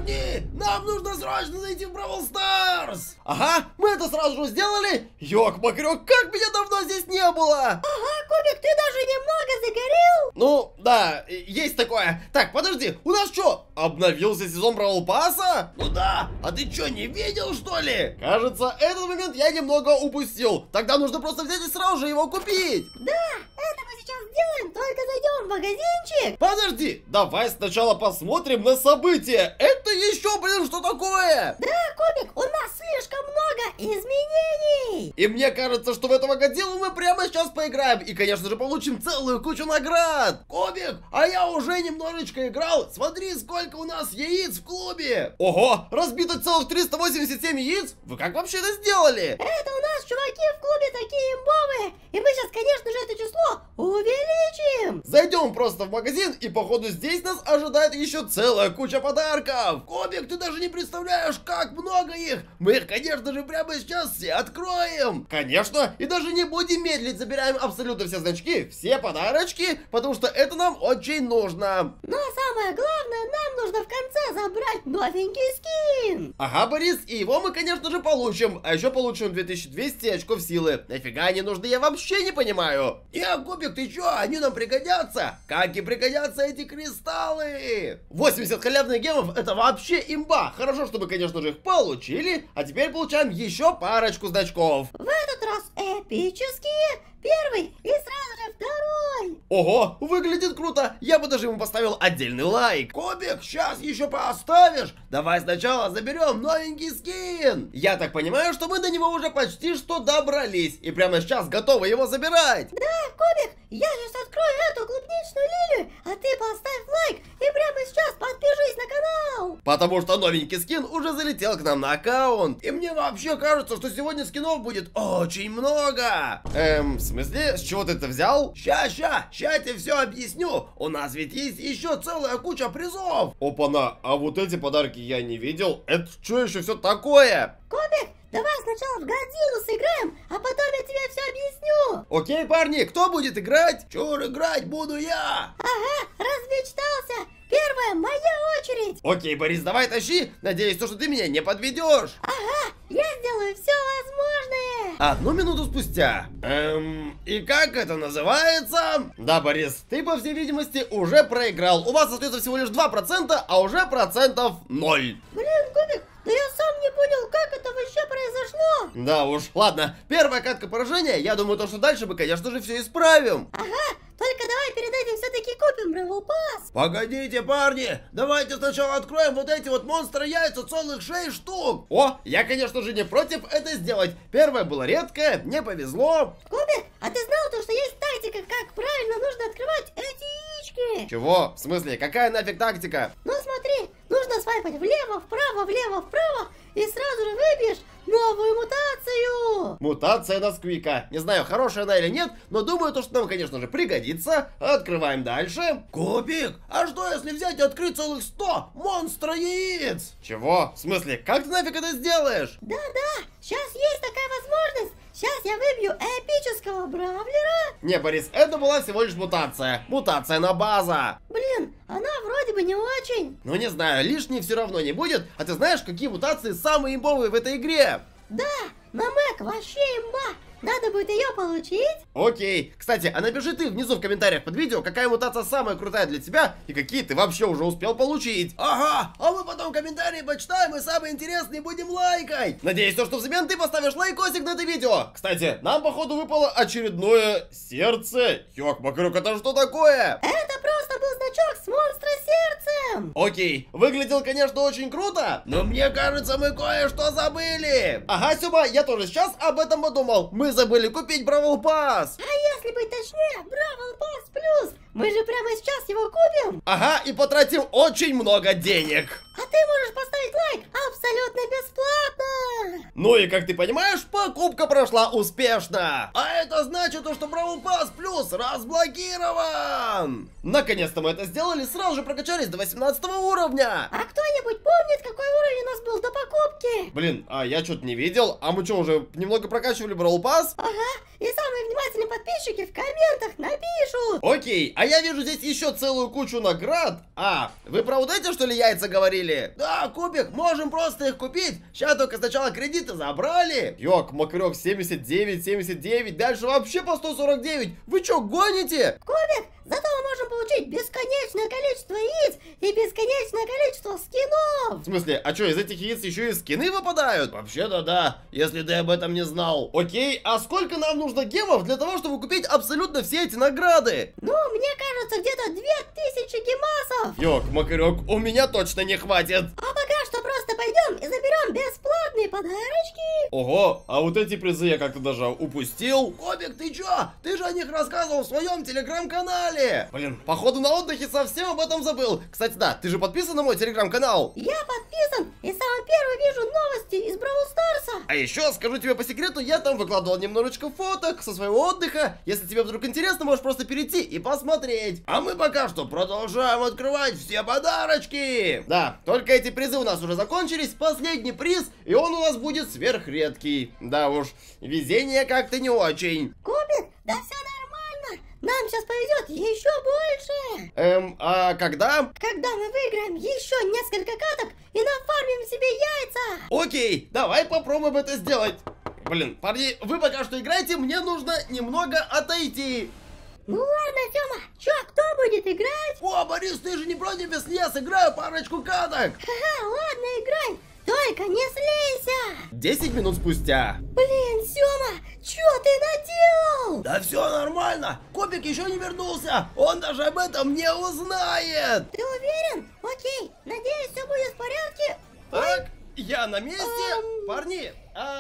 Парни, нам нужно срочно зайти в Бравл Старс. Ага, мы это сразу же сделали. Ёк-макрёк, как меня давно здесь не было. Ага, Кубик, ты даже немного загорел. Ну, да, есть такое. Так, подожди, у нас что, обновился сезон Бравл Пасса? Ну да, а ты что, не видел, что ли? Кажется, этот момент я немного упустил. Тогда нужно просто взять и сразу же его купить. Да, это мы сейчас сделаем, только зайдем в магазинчик. Подожди, давай сначала посмотрим на события. Это еще, блин, что такое? Да, Кубик, у нас слишком много изменений. И мне кажется, что в этого Годзиллу мы прямо сейчас поиграем. И, конечно же, получим целую кучу наград. Кубик, а я уже немножечко играл. Смотри, сколько у нас яиц в клубе. Ого, разбито целых 387 яиц. Вы как вообще это сделали? Это у нас чуваки в клубе такие имбовые. И мы сейчас, конечно же, это число увеличим. Зайдем просто в магазин, и походу здесь нас ожидает еще целая куча подарков. Кубик, ты даже не представляешь, как много их. Мы их, конечно же, прямо сейчас все откроем. Конечно, и даже не будем медлить, забираем абсолютно все значки, все подарочки, потому что это нам очень нужно. Но самое главное, нам нужно в конце забрать новенький скин. Ага, Борис, и его мы, конечно же, получим. А еще получим 2200 очков силы. Нафига они нужны, я вообще не понимаю. Кубик, ты чё, они нам пригодятся? Как и пригодятся эти кристаллы. 80 халявных гемов, это вообще имба. Хорошо, что мы, конечно же, их получили. А теперь получаем еще парочку значков. В этот раз эпические. Первый и сразу же второй. Ого, выглядит круто. Я бы даже ему поставил отдельный лайк. Кубик, сейчас еще поставишь. Давай сначала заберем новенький скин. Я так понимаю, что мы до него уже почти что добрались. И прямо сейчас готовы его забирать. Да, Кубик, я сейчас открою эту клубничную лилию, а ты поставь лайк и прямо сейчас подпишись на канал. Потому что новенький скин уже залетел к нам на аккаунт. И мне вообще кажется, что сегодня скинов будет очень много. В смысле? С чего ты это взял? Ща я тебе все объясню. У нас ведь есть еще целая куча призов. Опа-на, а вот эти подарки я не видел. Это что еще все такое? Кубик, давай сначала в Годзиллу сыграем, а потом я тебе все объясню. Окей, парни, кто будет играть? Чур, играть буду я. Ага, размечтался. Первая моя очередь. Окей, Борис, давай тащи. Надеюсь, что ты меня не подведешь. Ага, я сделаю все возможное. 1 минуту спустя. И как это называется? Да, Борис, ты, по всей видимости, уже проиграл. У вас остается всего лишь 2%, а уже процентов 0. Блин, Кубик, да я сам не понял, как это вообще произошло. Да уж, ладно. Первая катка поражения. Я думаю, то, что дальше мы, конечно же, все исправим. Ага, только давай перед этим все-таки купим Бравл Пасс. Погодите, парни, давайте сначала откроем вот эти вот монстры яйца, целых 6 штук. О, я, конечно же, не против это сделать. Первое было редкое, мне повезло. Кубик, а ты знал то, что есть тактика, как правильно нужно открывать эти яички? Чего? В смысле, какая нафиг тактика? Ну смотри, нужно свайпать влево, вправо, и сразу же выбьешь новую мутацию. Мутация Несквика. Не знаю, хорошая она или нет, но думаю, то, что нам, конечно же, пригодится. Открываем дальше. Кубик, а что если взять и открыть целых 100 монстра яиц? Чего? В смысле, как ты нафиг это сделаешь? Да-да, сейчас есть такая возможность. Сейчас я выбью эпического бравлера. Не, Борис, это была всего лишь мутация. Мутация на база. Блин, она вроде бы не очень. Ну не знаю, лишней все равно не будет. А ты знаешь, какие мутации самые имбовые в этой игре? Да, на Мэг вообще имба. Надо будет ее получить. Окей. Кстати, а напиши ты внизу в комментариях под видео, какая мутация самая крутая для тебя и какие ты вообще уже успел получить. Ага, а мы потом комментарии почитаем и самые интересные будем лайкать. Надеюсь, что взамен ты поставишь лайкосик на это видео. Кстати, нам походу выпало очередное сердце. Ёк-макрюк, это что такое? Это просто был значок с монстра сердцем. Окей, выглядел, конечно, очень круто, но мне кажется, мы кое-что забыли. Ага, Сюба, я тоже сейчас об этом подумал. Мы забыли купить Бравл Пасс. А если быть точнее, Бравл Пасс Плюс. Мы же прямо сейчас его купим. Ага, и потратим очень много денег. А ты можешь поставить лайк абсолютно бесплатно. Ну и как ты понимаешь, покупка прошла успешно. А это значит, что Бравл Пасс Плюс разблокирован. Наконец-то мы это сделали, сразу же прокачались до 18 уровня. А кто-нибудь помнит, какой уровень у нас был до покупки. Блин, а я что-то не видел. А мы что, уже немного прокачивали Brawl Pass? Ага, и самые внимательные подписчики в комментах напишут. Окей, а я вижу здесь еще целую кучу наград. А, вы про вот эти, что ли, яйца говорили? Да, Кубик, можем просто их купить. Сейчас только сначала кредиты забрали. Ёк, Макрёк, 79, 79, дальше вообще по 149. Вы что, гоните? Кубик, зато мы можем получить бесконечное количество яиц и бесконечное количество скинов. В смысле, а что, из этих яиц еще и скины выпадают? Вообще-то да, если ты об этом не знал. Окей, а сколько нам нужно гемов для того, чтобы купить абсолютно все эти награды? Ну, мне кажется, где-то 2000 гемасов. Ёк, Макарёк, у меня точно не хватит. А пока что просто пойдем и заберем бесплатные подарочки. Ого, а вот эти призы я как-то даже упустил. Кубик, ты чё? Ты же о них рассказывал в своем телеграм-канале. Блин, походу на отдыхе совсем об этом забыл. Кстати, да, ты же подписан на мой телеграм-канал? Я подписан и самый первый вижу новости из Бравл Старса. А еще скажу тебе по секрету, я там выкладывал немножечко фоток со своего отдыха. Если тебе вдруг интересно, можешь просто перейти и посмотреть. А мы пока что продолжаем открывать все подарочки. Да, только эти призы у нас уже закончились. Последний приз, и он у нас будет сверхредкий. Да уж, везение как-то не очень. Кубик, да все нормально. Нам сейчас повезет еще больше. А когда? Когда мы выиграем еще несколько каток и нафармим себе яйца. Окей, давай попробуем это сделать. Блин, парни, вы пока что играете, мне нужно немного отойти. Ну ладно, Тёма, чё, кто будет играть? О, Борис, ты же не против, если я сыграю парочку каток? Ха-ха, ладно, играй, только не слейся. 10 минут спустя. Блин, Сёма, чё ты наделал? Да все нормально, Кубик еще не вернулся, он даже об этом не узнает. Ты уверен? Окей, надеюсь, все будет в порядке. Так, я на месте. Парни,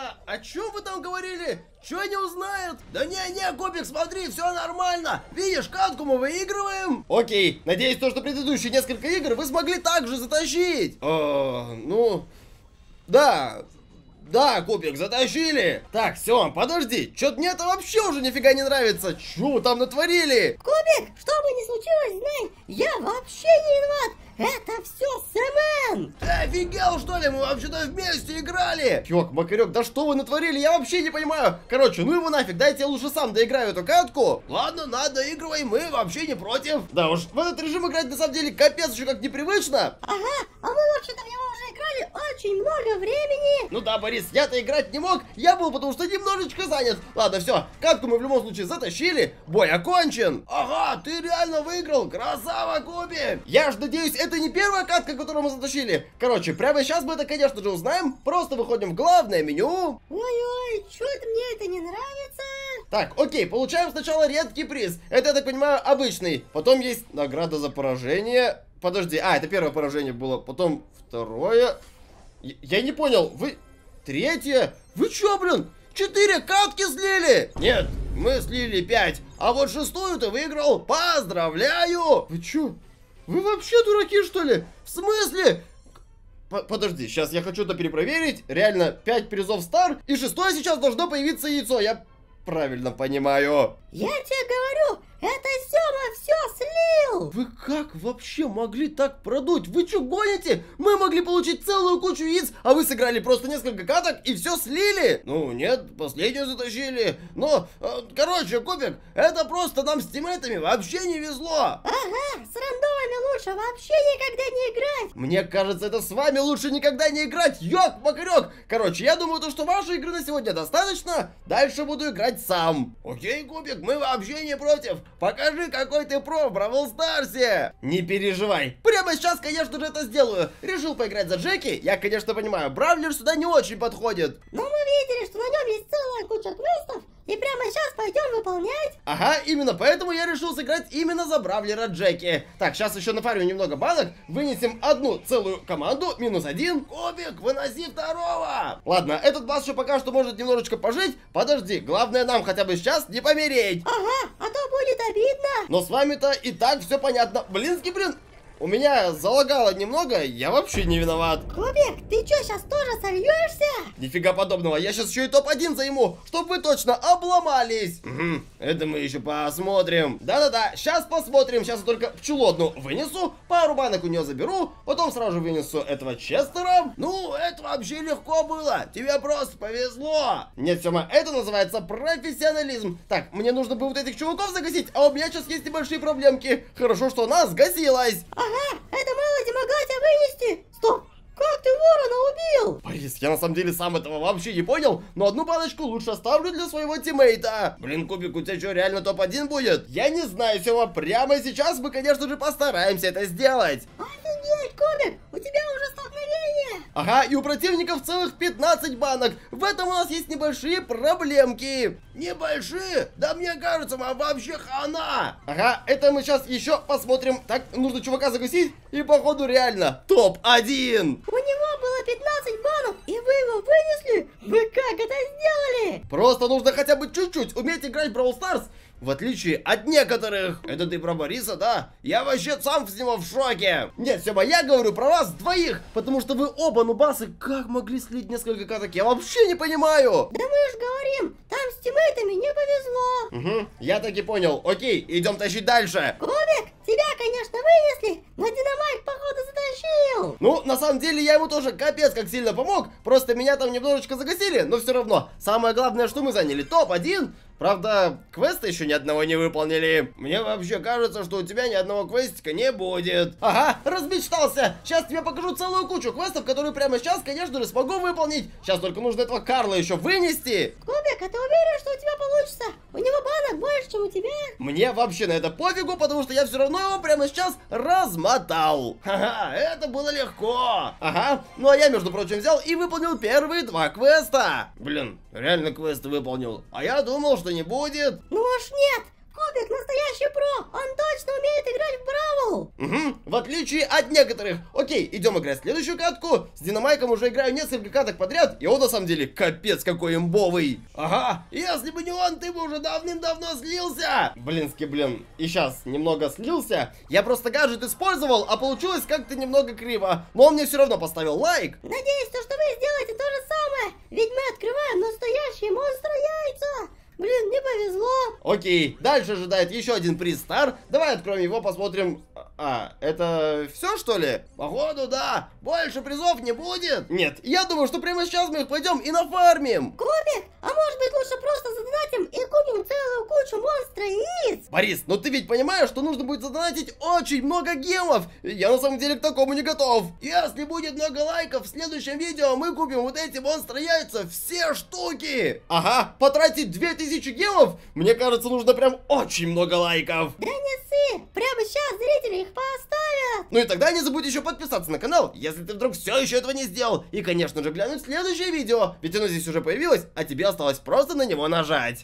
о чем вы там говорили? Чё не узнают? Да не, Кубик, смотри, все нормально. Видишь, катку мы выигрываем. Окей, надеюсь, то, что предыдущие несколько игр вы смогли также затащить. Ну, да, Кубик, затащили. Так, все, подожди, что-то мне это вообще уже нифига не нравится. Чё вы там натворили? Кубик, что бы ни случилось, знай, я вообще не виноват. Это все Сэмен! Ты офигел, что ли? Мы вообще-то вместе играли! Ёк, Макарёк, да что вы натворили? Я вообще не понимаю. Короче, ну его нафиг, дайте я лучше сам доиграю эту катку. Ладно, доигрывай, мы вообще не против. Да уж, в этот режим играть на самом деле капец еще как непривычно. Ага, а мы вообще-то в него уже играли очень много времени. Ну да, Борис, я-то играть не мог, я был потому что немножечко занят. Ладно, все, катку мы в любом случае затащили, бой окончен. Ага, ты реально выиграл, красава, Кубик. Я ж надеюсь, это не первая катка, которую мы затащили. Короче, прямо сейчас мы это, конечно же, узнаем. Просто выходим в главное меню. Ой-ой, что-то мне это не нравится. Так, окей, получаем сначала редкий приз. Это, я так понимаю, обычный. Потом есть награда за поражение. Подожди, это первое поражение было. Потом второе. Я не понял, вы... Третье? Вы чё, блин? 4 катки слили? Нет, мы слили 5. А вот 6-ю ты выиграл. Поздравляю! Вы чё? Вы вообще дураки, что ли? В смысле? Подожди, сейчас я хочу это перепроверить. Реально, 5 призов стар. И 6-е сейчас должно появиться яйцо. Я правильно понимаю. Я тебе говорю, это Сёма все слил. Вы как вообще могли так продуть? Вы что, гоните? Мы могли получить целую кучу яиц, а вы сыграли просто несколько каток и все слили? Ну нет, последнюю затащили. Но, короче, Кубик, это просто нам с тиммейтами вообще не везло. Ага, с рандомами лучше вообще никогда не играть. Мне кажется, это с вами лучше никогда не играть. Ёк, Макарёк. Короче, я думаю, то, что вашей игры на сегодня достаточно. Дальше буду играть сам. Окей, Кубик, мы вообще не против. Покажи, какой ты про в Бравл Старсе. Не переживай. Прямо сейчас, конечно же, это сделаю. Решил поиграть за Джеки. Я, конечно, понимаю, Бравлер сюда не очень подходит. Но мы видели, что на нем есть целая куча квестов. И прямо сейчас пойдем выполнять. Ага, именно поэтому я решил сыграть именно за Бравлера Джеки. Так, сейчас еще нафармим немного банок. Вынесем одну целую команду. -1. Кубик, выноси второго. Ладно, этот бас еще пока что может немножечко пожить. Подожди, главное нам хотя бы сейчас не помереть. Ага, а то будет обидно. Но с вами-то и так все понятно. Блин. У меня залагало немного, я вообще не виноват. Кубик, ты чё, сейчас тоже сольешься? Нифига подобного, я сейчас еще и топ-1 займу, чтобы вы точно обломались. Угу, это мы еще посмотрим. Да-да-да, сейчас посмотрим, сейчас я только пчелу одну вынесу, пару банок у нее заберу, потом сразу же вынесу этого Честера. Ну, это вообще легко было, тебе просто повезло. Нет, Сёма, это называется профессионализм. Так, мне нужно бы вот этих чуваков загасить, а у меня сейчас есть небольшие проблемки. Хорошо, что она сгасилась. Ага, эта мелоди могла тебя вынести. Стоп, как ты ворона убил? Борис, я на самом деле сам этого вообще не понял, но одну баночку лучше оставлю для своего тиммейта. Блин, Кубик, у тебя что, реально топ-1 будет? Я не знаю, Сёма, прямо сейчас мы, конечно же, постараемся это сделать. Офигеть, Кубик, у тебя уже столкновение. Ага, и у противников целых 15 банок. В этом у нас есть небольшие проблемки. Небольшие? Да мне кажется, вам вообще хана. Ага, это мы сейчас еще посмотрим. Так, нужно чувака загасить, и походу реально топ-1. У него было 15 банок, и вы его вынесли? Вы как это сделали? Просто нужно хотя бы чуть-чуть уметь играть в Brawl Stars, в отличие от некоторых. Это ты про Бориса, да? Я вообще сам с него в шоке. Нет, Сёма, я говорю про вас двоих, потому что вы оба нубасы. Как могли слить несколько каток? Я вообще не понимаю. Да мы же говорим, там с тиммейтами не повезло. Угу, я так и понял. Окей, идем тащить дальше. Кубик, тебя, конечно, вынесли, но динамайк, походу, затащил. Ну, на самом деле, я ему тоже капец как сильно помог. Просто меня там немножечко загасили, но все равно. Самое главное, что мы заняли топ-1. Правда, квеста еще ни одного не выполнили. Мне вообще кажется, что у тебя ни одного квестика не будет. Ага, размечтался. Сейчас тебе покажу целую кучу квестов, которые прямо сейчас, конечно же, смогу выполнить. Сейчас только нужно этого Карла еще вынести. Кубик, а ты уверен, что у тебя получится? У него банок больше, чем у тебя. Мне вообще на это пофигу, потому что я все равно его прямо сейчас размотал. Ха-ха, это было легко. Ага, ну а я, между прочим, взял и выполнил первые 2 квеста. Блин, реально квесты выполнил. А я думал, что не будет. Ну уж нет. Кубик настоящий про, он точно умеет играть в Бравл. Угу, в отличие от некоторых. Окей, идем играть следующую катку. С Динамайком уже играю несколько каток подряд, и он на самом деле капец какой имбовый. Ага, если бы не он, ты бы уже давным-давно слился. Блинский, блин, и сейчас немного слился. Я просто гаджет использовал, а получилось как-то немного криво. Но он мне все равно поставил лайк. Надеюсь, что вы сделаете то же самое, ведь мы открываем настоящие монстра яйца. Блин, не повезло. Окей, дальше ожидает еще один приз Стар. Давай откроем его, посмотрим. А, это все, что ли? Походу, да. Больше призов не будет. Нет, я думаю, что прямо сейчас мы их пойдем и нафармим. Кубик, а может быть лучше просто задонатим и купим целую кучу монстра яиц? Борис, ну ты ведь понимаешь, что нужно будет задонатить очень много гемов. Я на самом деле к такому не готов. Если будет много лайков, в следующем видео мы купим вот эти монстры яйца, все штуки. Ага, потратить 2000 гемов? Мне кажется, нужно прям очень много лайков. Да не ссы, прямо сейчас зрители их поставят. Ну и тогда не забудь еще подписаться на канал, если ты вдруг все еще этого не сделал. И, конечно же, глянуть следующее видео, ведь оно здесь уже появилось, а тебе осталось просто на него нажать.